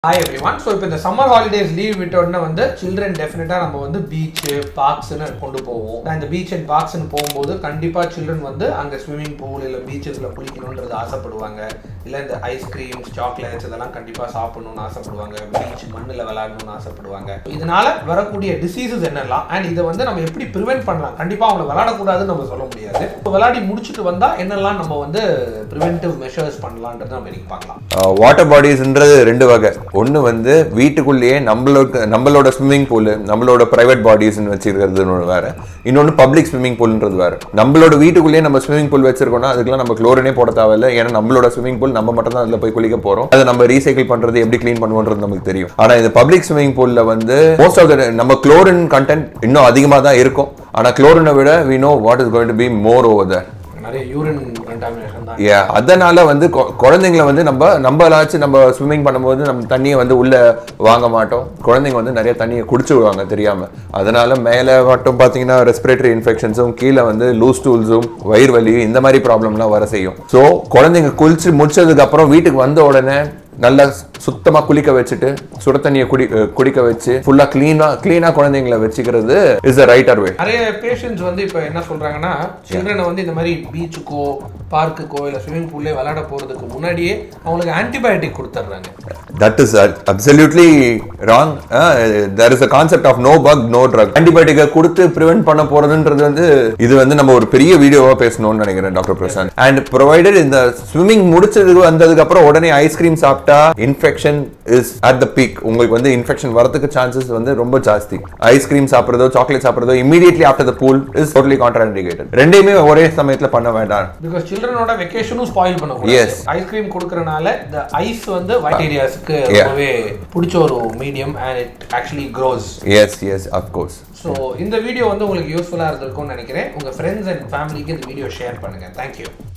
Hi everyone. So இப்போ இந்த summer holidays leave விட்டோம்னா வந்து children definitely நம்ம வந்து beach, parks ன்னு கொண்டு போவோம். இந்த beach and parks ன்னு போகும்போது கண்டிப்பா children வந்து அங்க swimming pool இல்ல beachesல குளிக்கணும்ன்றது ஆசைப்படுவாங்க. இல்ல இந்த ஐஸ் கிரீம்ஸ், சாக்லேட்ஸ் இதெல்லாம் கண்டிப்பா சாப்பிடணும்னு ஆசைப்படுவாங்க. beach மண்ணுல விளையாடணும்னு ஆசைப்படுவாங்க. இதனால வரக்கூடிய diseases என்னெல்லாம் and இத வந்து நம்ம எப்படி prevent பண்ணலாம்? கண்டிப்பா அவங்க விளையாட கூடாதுன்னு நம்ம சொல்ல முடியாது. விளையாடி முடிச்சிட்டு வந்தா என்னெல்லாம் நம்ம வந்து preventive measures பண்ணலாம்ன்றத நம்ம இன்னைக்கு பார்க்கலாம். வாட்டர் பாடிஸ்ன்றது ரெண்டு வகை. ஒன்னு வந்து வீட்டுக்குள்ளேயே நம்மளோட ஸ்விம்மிங் பூல், நம்மளோட பிரைவேட் பாடிஸ்ன்னு வச்சிருக்கிறது வேற. இன்னொன்னு பப்ளிக் ஸ்விம்மிங் பூல்ன்றது வேற. நம்மளோட வீட்டுக்குள்ளேயே நம்ம ஸ்விம்மிங் பூல் வச்சிருக்கோம்னா அதுக்கெல்லாம் நம்ம குளோரினே போட தேவையில்லை. ஏன்னா நம்மளோட ஸ்விம்மிங் பூல் நம்ம மட்டும் தான் அதுல போய் குளிக்க போறோம். அதை நம்ம ரீசைக்கிள் பண்றது எப்படி கிளீன் பண்ணுவோன்றது நமக்கு தெரியும். ஆனா இந்த பப்ளிக் ஸ்விம்மிங் பூல்ல வந்து மோஸ்ட் ஆஃப் த நம்ம குளோரின் கண்டென்ட் இன்னும் அதிகமா தான் இருக்கும். ஆனா குளோரினை விட we know what is going to be more over there. நிறைய யூரின் கண்டாமினேஷன் தான். அதனால வந்து குழந்தைங்களை வந்து நம்மளாச்சும் நம்ம ஸ்விம்மிங் பண்ணும்போது நம்ம தண்ணியை வந்து உள்ள வாங்க மாட்டோம். குழந்தைங்க வந்து நிறைய தண்ணியை குடிச்சு விடுவாங்க தெரியாம. அதனால மேலே மட்டும் பார்த்தீங்கன்னா ரெஸ்பிரேட்டரி இன்ஃபெக்ஷன்ஸும், கீழே வந்து லூஸ் டூல்ஸும், வயிறு வலி, இந்த மாதிரி ப்ராப்ளம்லாம் வர செய்யும். ஸோ குழந்தைங்க குளிச்சு முடிச்சதுக்கு அப்புறம் வீட்டுக்கு வந்த உடனே நல்லா சுத்தமா குளிக்க வச்சுட்டு சுட தண்ணியை குடிக்க வச்சு ஃபுல்லா கிளீனா குழந்தைங்களை வச்சுக்கிறது இஸ் த ரைட்டர் வே. நிறைய பேஷண்ட்ஸ் வந்து இப்போ என்ன சொல்றாங்கன்னா, சில்ட்ரனை வந்து இந்த மாதிரி பீச்சுக்கோ பார்க்குக்கோ இல்லை ஸ்விமிங் பூல்லே விளையாட போறதுக்கு முன்னாடியே அவங்களுக்கு ஆன்டிபயோட்டிக் கொடுத்துட்றாங்க. That is absolutely wrong. There is a concept of no bug, no drug. ஆன்டிபயோட்டிக்கை கொடுத்து ப்ரிவென்ட் பண்ண போறதுன்றது வந்து இது வந்து நம்ம ஒரு பெரிய வீடியோவா பேசணும்னு நினைக்கிறேன் டாக்டர் பிரசாந்த். அண்ட் ப்ரொவைடட் இந்த ஸ்விம்மிங் முடிச்சது வந்ததுக்கு அப்புறம் உடனே ஐஸ்கிரீம் சாப்பிட்டா infection is at the peak. உங்களுக்கு வந்து இன்ஃபெக்ஷன் வரதுக்கு சான்சஸ் வந்து ரொம்ப ஜாஸ்தி. ஐஸ்கிரீம் சாப்பிடுறதோ சாக்லேட் சாப்பிடுறதோ immediately after the pool is totally contraindicated. ரெண்டையுமே ஒரே சமயத்துல பண்ண வேண்டாம். பிகாஸ் சில்ட்ரனோட வெகேஷனும் ஸ்பாயில் பண்ணக்கூடாது. எஸ், ஐஸ்கிரீம் கொடுக்கறனால இந்த ஐஸ் வந்து பாக்டீரியாஸ்க்கு ரொம்பவே பிடிச்ச ஒரு medium and it actually grows. Yes, of course. So இந்த வீடியோ வந்து உங்களுக்கு யூஸ்ஃபுல்லா இருந்திருக்கும்னு நினைக்கிறேன். உங்க ஃப்ரெண்ட்ஸ் அண்ட் ஃபேமிலிக்கு இந்த வீடியோ ஷேர் பண்ணுங்க. Thank you.